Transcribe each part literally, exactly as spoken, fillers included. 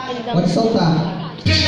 Pode soltar.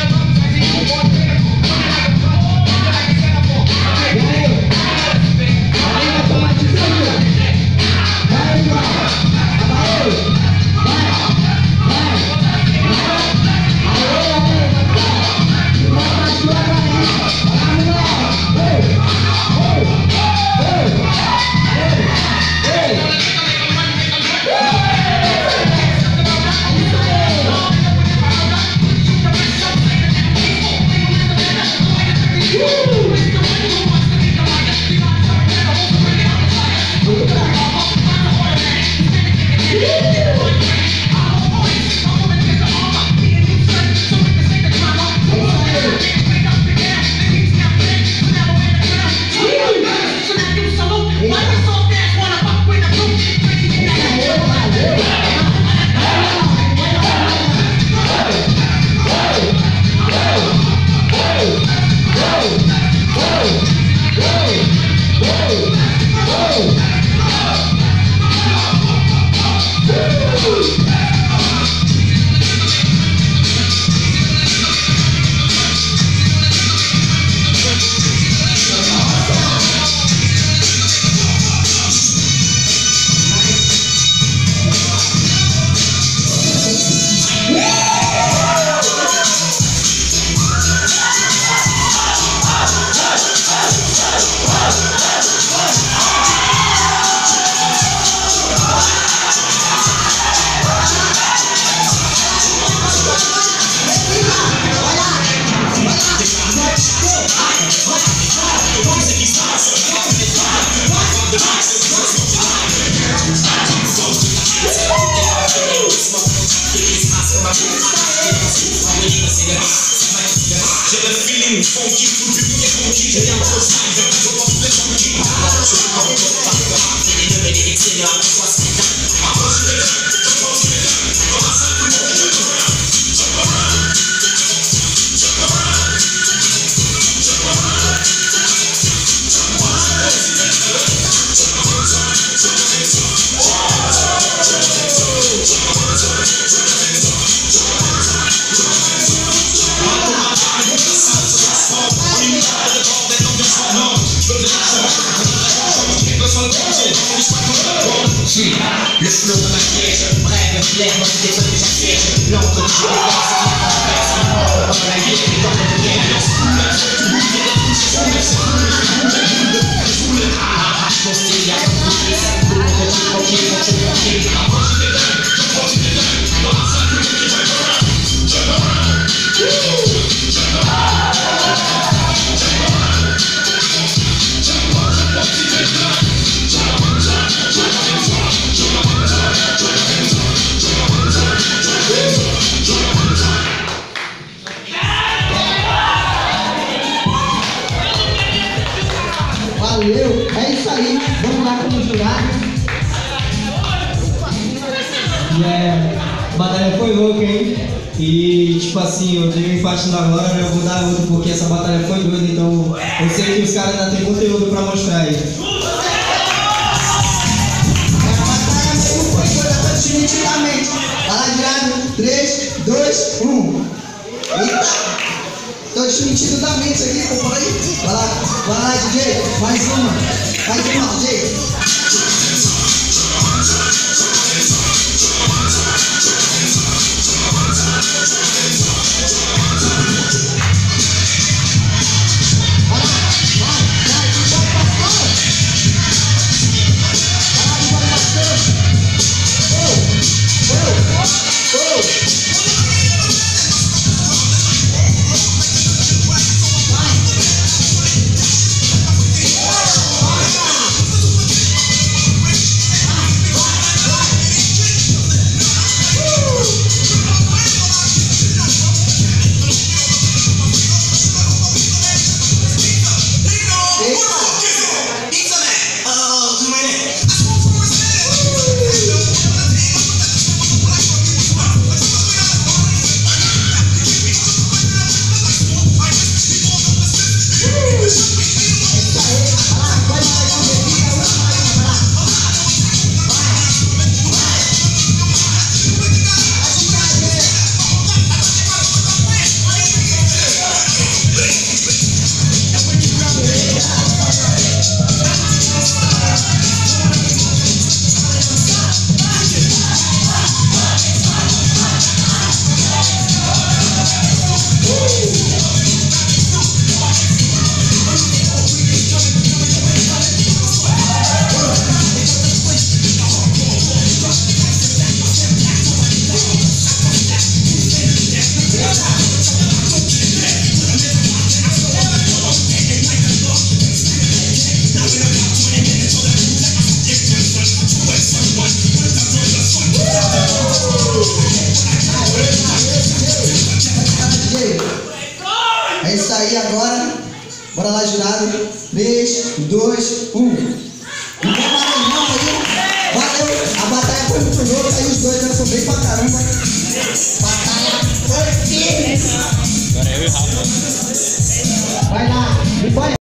Le flot de ma piège, brève, l'air, moi c'est des trucs que j'assiège. L'encre, je vais voir, c'est ma converse, c'est mort, comme la vie, et dans le guerre, je spoule, je boule, je boule, je boule, je boule, je boule, je boule, ah ah ah, mon style, y'a comme tout qui s'est boule, mon petit tranquille, mon petit tranquille, approche des dingues, j'approche des dingues, dans la salle, je vais jump around, jump around, jump around, jump around, jump around, jump around, jump around, Valeu, é isso aí, vamos lá como jurado. É, a batalha foi louca, hein? E tipo assim, eu dei um empate na glória, mas eu vou dar outro porque essa batalha foi doida, então eu sei que os caras ainda têm conteúdo pra mostrar aí. A batalha mesmo foi doida, todos nitidamente. Vai lá, jurado, três, dois, um. Eita! Todos nitidamente aqui, por aí. Vai lá, vai lá, D J, mais uma, mais uma, D J. aí agora. Bora lá, jurado. três, dois, um. Não tem barulho não aí. Valeu. A batalha foi muito louca. Aí os dois dançam bem pra caramba. Batalha foi firme. Agora eu e o Rafa. Vai lá. Me põe.